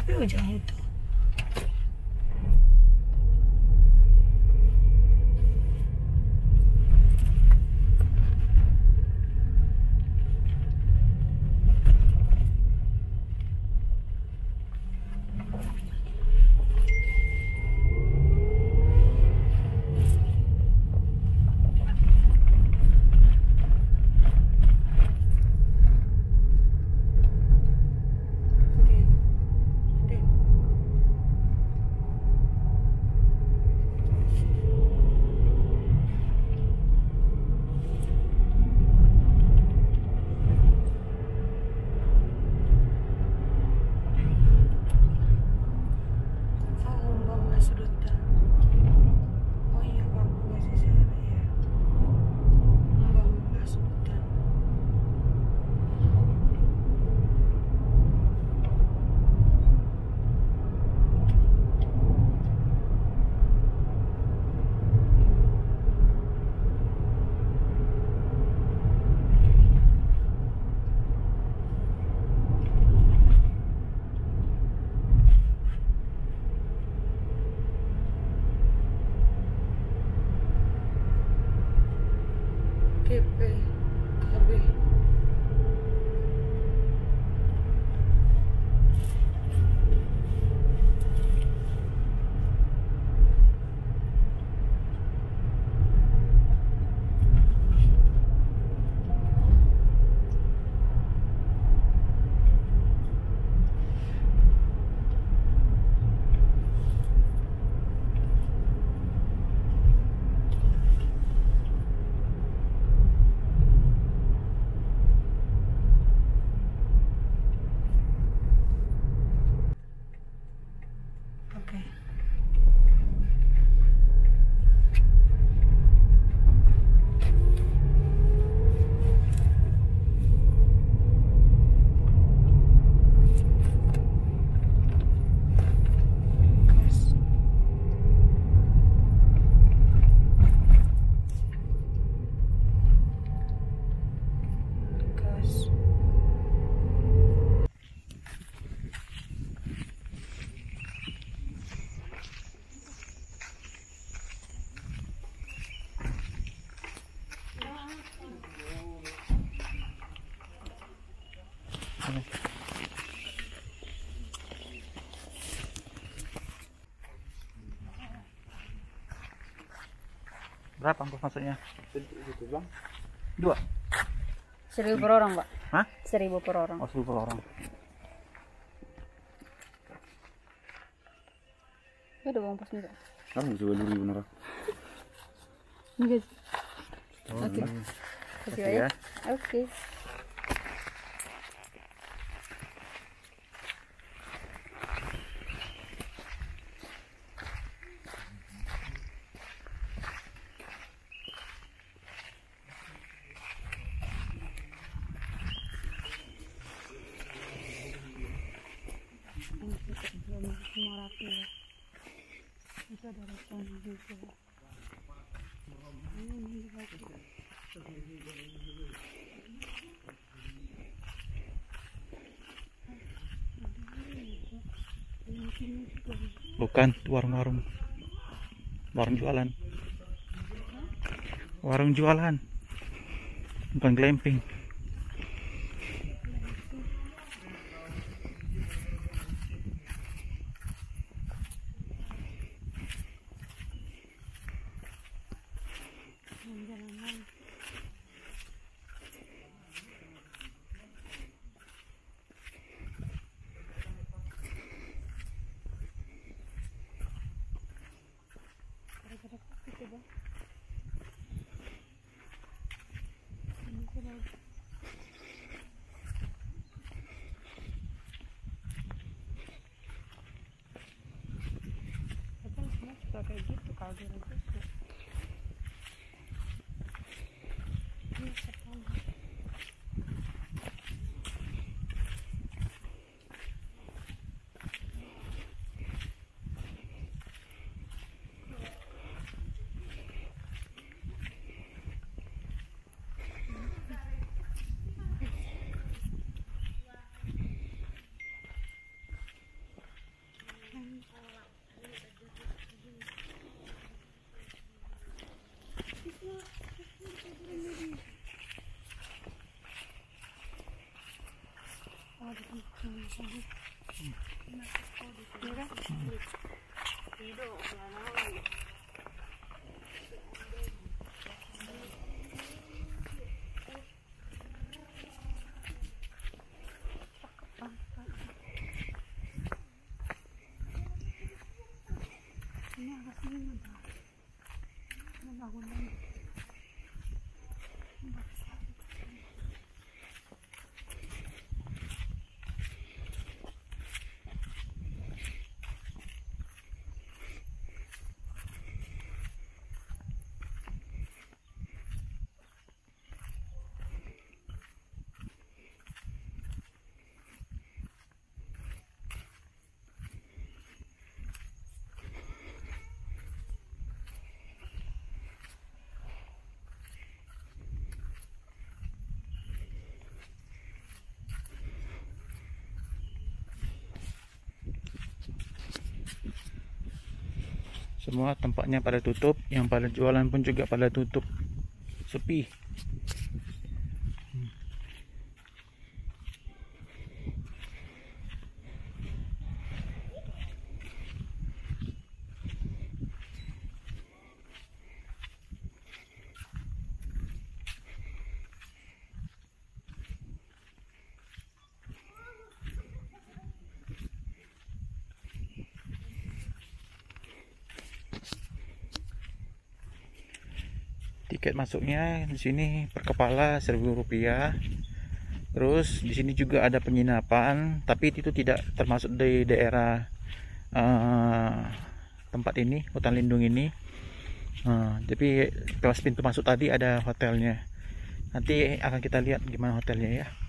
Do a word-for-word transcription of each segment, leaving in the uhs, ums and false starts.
tapi ujung itu. G P K B. Berapa ongkos masuknya? Dua. Seribu per orang, Pak. Hah? Seribu per orang. Oh, seribu per orang. Ada bang pas enggak? Kamu jual dulu bener. Enggak. Oh, Oke. ini. Kasih Kasih ya. ya. Oke. Semua rapi ya. Itu ada restoran juga. Ini Bukan, warung-warung. Warung jualan. Warung jualan. Bukan glamping. kayak gitu kalau di gitu. Ini sekali. Oh, di tempat sini lagi. Iya kan? Ini agak sini ada. Ini bangunan. Semua tempatnya pada tutup, yang pada jualan pun juga pada tutup, sepi. Tiket masuknya di sini per kepala seribu rupiah. Terus di sini juga ada penginapan, tapi itu tidak termasuk di daerah uh, tempat ini, hutan lindung ini. Uh, tapi kelas pintu masuk tadi ada hotelnya. Nanti akan kita lihat gimana hotelnya ya.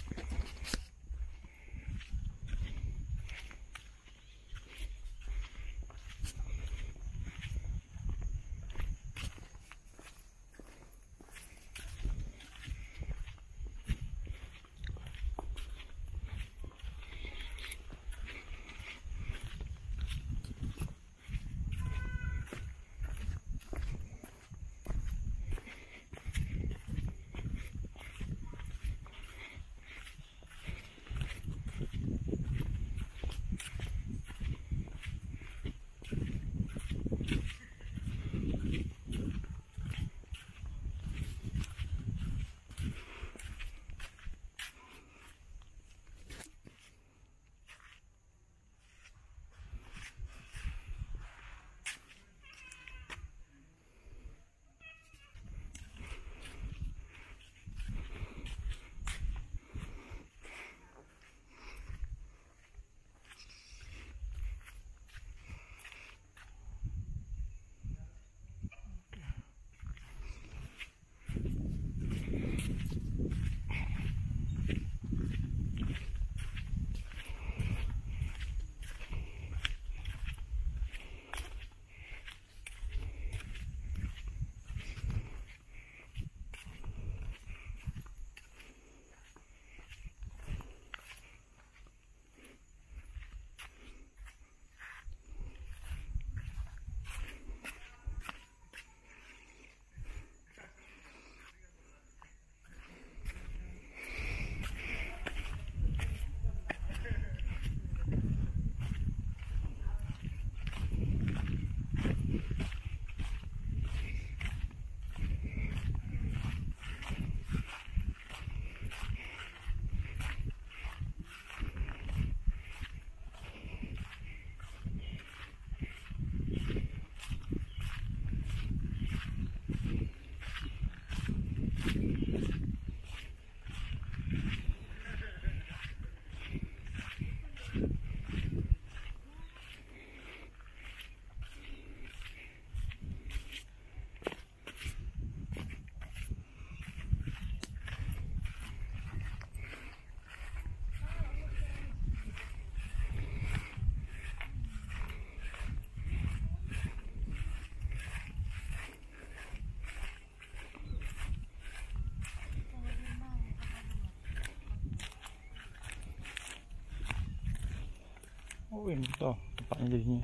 Oh ini tuh tempatnya jadinya.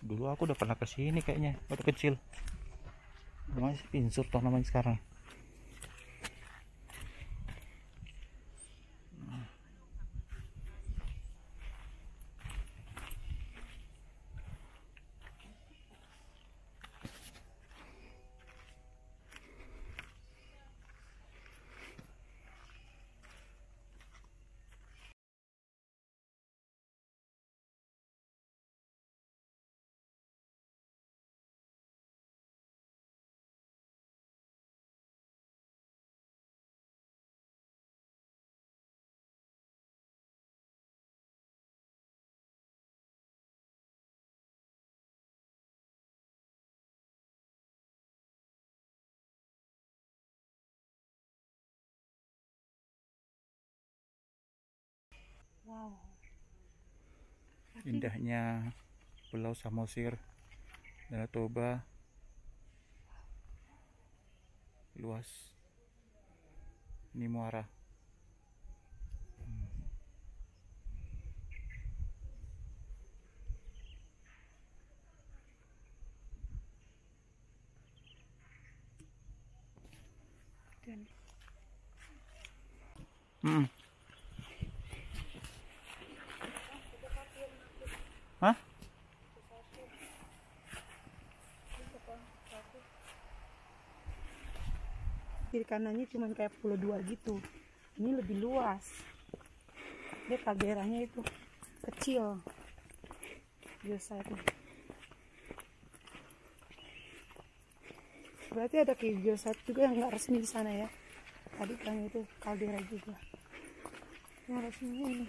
Dulu aku udah pernah ke sini kayaknya waktu kecil. Namanya Pinsur toh namanya sekarang. Wow. Indahnya Pulau Samosir, Danau Toba, luas. Ini muara. Dan Hmm. Hah? kiri kanannya cuma kayak pulau dua gitu. Ini lebih luas. Dia kalderanya itu kecil. Biasa itu. Berarti ada geosat juga yang nggak resmi di sana ya. Tadi kan itu kaldera juga. Yang resminya ini.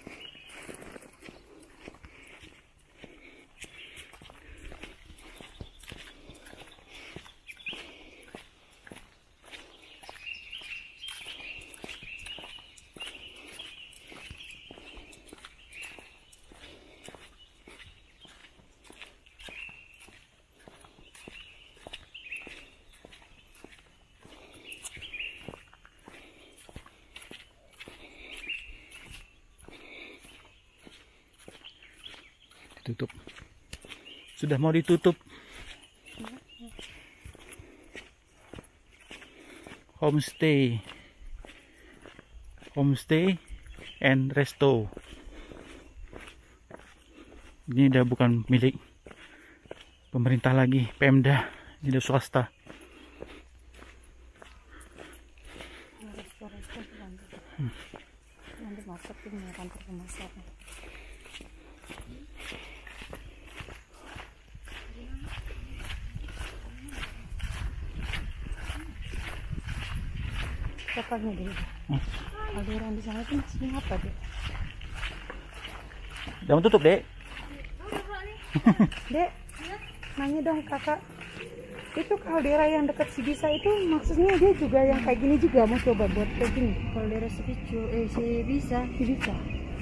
Tutup. Sudah mau ditutup. Homestay. Homestay and resto. Ini udah bukan milik pemerintah lagi, Pemda. Ini udah swasta. Resto-resto nanti. Hmm. Nanti masuk ke kantor pemasaran. Kapalnya dulu. Hmm. Aliran di sana tuh maksudnya apa deh? Udah mau tutup, Dek? Dek, nanya dong kakak. Itu kaldera yang dekat Sibisa itu maksudnya dia juga yang kayak gini juga mau coba buat kayak gini? Kaldera Sibicu, eh Sibisa, Sibisa.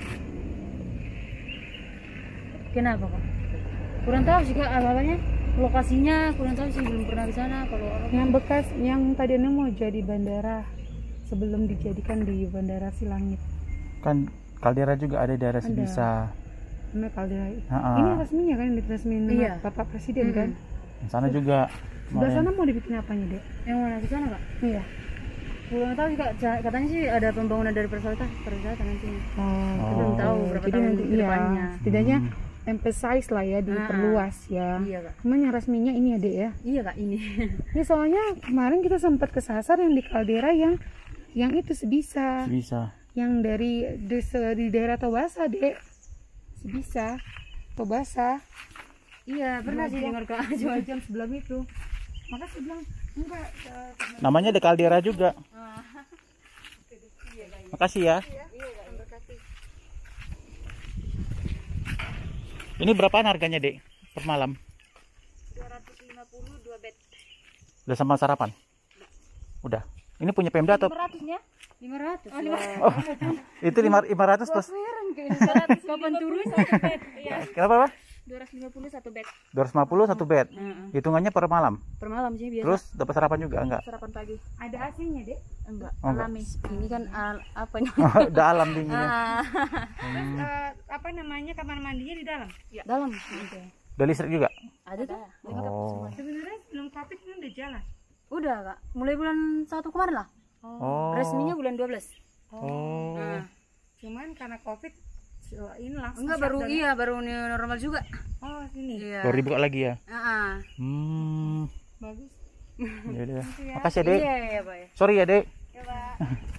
Kenapa kok? Kurang tahu sih kak apa-apanya. Lokasinya kurang tahu sih, belum pernah ke sana. Kalau Yang bekas yang tadinya mau jadi bandara sebelum dijadikan di Bandara Silangit. Kan kaldera juga ada di daerah Ada. Sibisa. Namanya kaldera. Ha-ha. Ini resminya kan diresmiin sama Iya. Bapak Presiden Mm-mm. kan? Di sana juga. Sebelah kemarin. sana mau dibikin apanya, Dek? yang mana ke sana kak? Iya. Kurang tahu sih kak. Ja- Katanya sih ada pembangunan dari pariwisata, pariwisata nantinya. Oh, Oh. Belum tahu berapa jadi tahun nanti ke iya, depannya. setidaknya Hmm. emphasize lah ya, diperluas ya. Iya kak. Cuman yang resminya ini ya, Dek ya. Iya kak ini. Ini soalnya kemarin kita sempat kesasar yang di kaldera yang yang itu Sibisa, Sibisa. yang dari desa di daerah Tobasa, Dek. Sibisa, Tobasa. Iya pernah sih dengar kak. Dua jam sebelum itu. Maka saya bilang enggak. eh, Namanya ada kaldera juga. Makasih ya. Ini berapaan harganya, Dek? Per malam? dua ratus lima puluh dua bed. Udah sama sarapan? Udah. Ini punya Pemda atau? lima ratus-nya? lima ratus. Oh, itu lima ratus plus. Kapan turun satu bed? Iya. Kenapa, Pak? dua ratus lima puluh satu bed. dua ratus lima puluh satu bed. Heeh. Hitungannya per malam. Per malam sih biasa. Terus dapat sarapan juga enggak? Sarapan pagi. Ada A C-nya, Dek. Enggak, Oh, enggak. alami. Ini kan al- apa namanya? Oh, udah alam dinginnya. Ah, Terus eh, apa namanya kamar mandinya di dalam? dalam. Oke. Udah listrik juga? Ada tuh. lengkap Oh. semua. Sebenarnya sebelum covid ini udah jalan. Udah kak, mulai bulan satu kemarin lah. Oh. Resminya bulan dua belas. Oh. Nah, Cuman karena covid so, ini langsung enggak baru shutdown. iya baru new normal juga. Oh ini Iya. Baru dibuka lagi ya? Heeh. Hmm. bagus. Ya udah. Makasih ya, Dek. Iya, iya, Pak ya. Sorry ya, Dek. Ya, Pak.